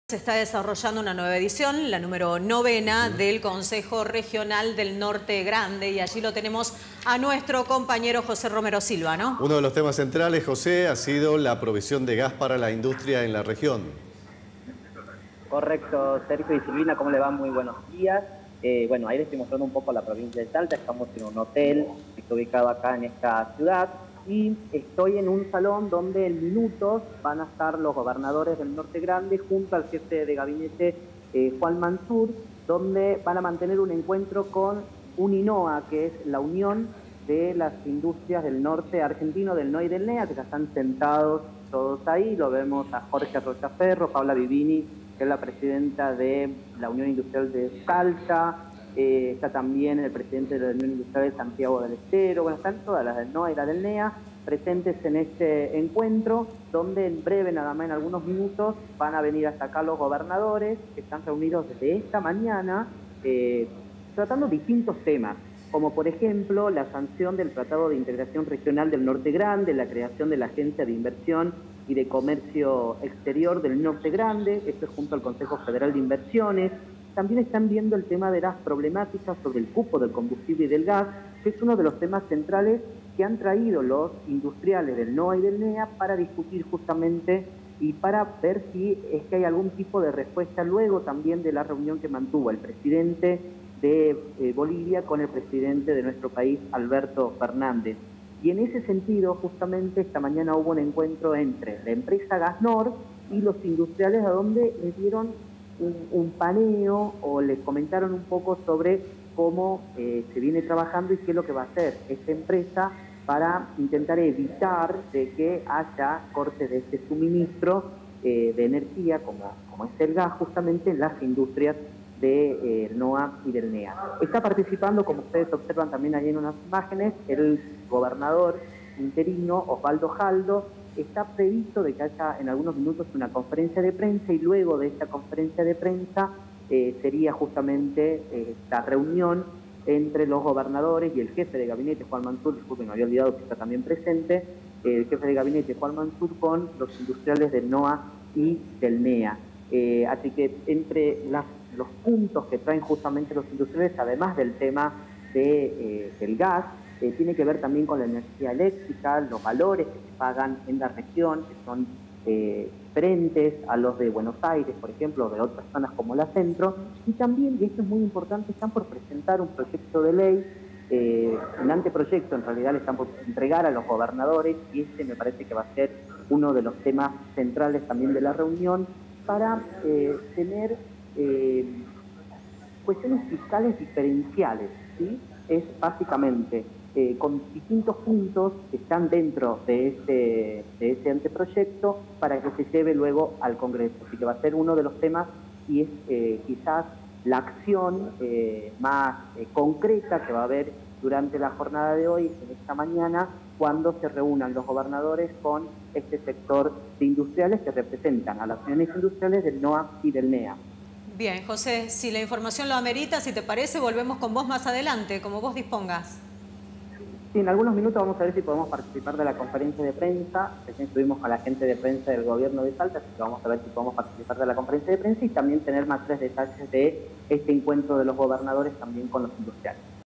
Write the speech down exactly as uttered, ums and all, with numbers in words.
Se está desarrollando una nueva edición, la número novena del Consejo Regional del Norte Grande, y allí lo tenemos a nuestro compañero José Romero Silva, ¿no? Uno de los temas centrales, José, ha sido la provisión de gas para la industria en la región. Correcto, Sergio y Silvina, ¿cómo le va? Muy buenos días. Eh, bueno, ahí les estoy mostrando un poco la provincia de Salta. Estamos en un hotel que está ubicado acá en esta ciudad. Y estoy en un salón donde en minutos van a estar los gobernadores del Norte Grande junto al jefe de gabinete eh, Juan Mansur, donde van a mantener un encuentro con UNINOA, que es la unión de las industrias del norte argentino, del N O A y del N E A, que ya están sentados todos ahí. Lo vemos a Jorge Rochaferro, Paula Vivini, que es la presidenta de la Unión Industrial de Salta. Eh, está también el presidente de la Unión Industrial de Santiago del Estero. Bueno, están todas las del N O A y las del N E A presentes en este encuentro, donde en breve, nada más en algunos minutos, van a venir hasta acá los gobernadores, que están reunidos desde esta mañana, eh, tratando distintos temas, como por ejemplo la sanción del Tratado de Integración Regional del Norte Grande, la creación de la Agencia de Inversión y de Comercio Exterior del Norte Grande, esto es junto al Consejo Federal de Inversiones. También están viendo el tema de las problemáticas sobre el cupo del combustible y del gas, que es uno de los temas centrales que han traído los industriales del N O A y del N E A para discutir justamente y para ver si es que hay algún tipo de respuesta luego también de la reunión que mantuvo el presidente de eh, Bolivia con el presidente de nuestro país, Alberto Fernández. Y en ese sentido, justamente esta mañana hubo un encuentro entre la empresa Gasnor y los industriales, a donde les dieron un, un paneo o les comentaron un poco sobre cómo eh, se viene trabajando y qué es lo que va a hacer esta empresa para intentar evitar de que haya cortes de este suministro eh, de energía, como, como es el gas, justamente en las industrias de eh, N O A y del N E A. Está participando, como ustedes observan también ahí en unas imágenes, el gobernador interino Osvaldo Jaldo. Está previsto de que haya en algunos minutos una conferencia de prensa, y luego de esta conferencia de prensa eh, sería justamente eh, la reunión entre los gobernadores y el jefe de gabinete, Juan Mansur, disculpen, me había olvidado que está también presente, el jefe de gabinete, Juan Mansur, con los industriales del N O A y del N E A. Eh, así que entre las, los puntos que traen justamente los industriales, además del tema de, eh, del gas, eh, tiene que ver también con la energía eléctrica, los valores que se pagan en la región, que son eh, diferentes a los de Buenos Aires, por ejemplo, o de otras zonas como la Centro. Y también, y esto es muy importante, están por presentar un proyecto de ley, eh, un anteproyecto en realidad, le están por entregar a los gobernadores, y este me parece que va a ser uno de los temas centrales también de la reunión, para eh, tener eh, cuestiones fiscales diferenciales, ¿sí? Es básicamente eh, con distintos puntos que están dentro de ese, de ese anteproyecto para que se lleve luego al Congreso. Así que va a ser uno de los temas, y es eh, quizás la acción eh, más eh, concreta que va a haber durante la jornada de hoy, en esta mañana, cuando se reúnan los gobernadores con este sector de industriales que representan a las uniones industriales del N O A y del N E A. Bien, José, si la información lo amerita, si te parece, volvemos con vos más adelante, como vos dispongas. Sí, en algunos minutos vamos a ver si podemos participar de la conferencia de prensa. Recién estuvimos con la gente de prensa del gobierno de Salta, así que vamos a ver si podemos participar de la conferencia de prensa y también tener más tres detalles de este encuentro de los gobernadores también con los industriales.